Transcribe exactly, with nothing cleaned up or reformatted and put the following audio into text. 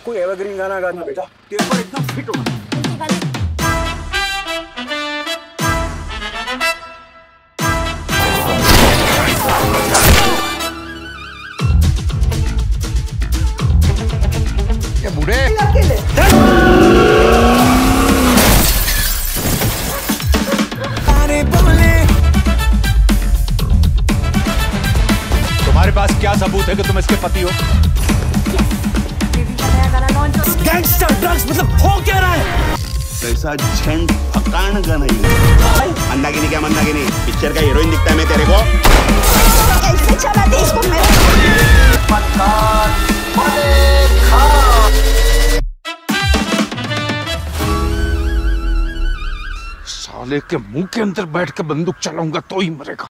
कोई एवरग्रीन गाना गाना बेटा, तेरे पर एकदम फिट होगा। ये बूढ़े तुम्हारे पास क्या सबूत है कि तुम इसके पति हो? गैंगस्टर ड्रग्स मतलब हो क्या रहा है? ऐसा झंड फकान का नहीं। मंदाकिनी क्या मंदाकिनी, पिक्चर का हीरोइन दिखता है मैं तेरे को। कैसे चलाते इसको मैं? साले के मुंह के अंदर बैठ के बंदूक चलाऊंगा तो ही मरेगा।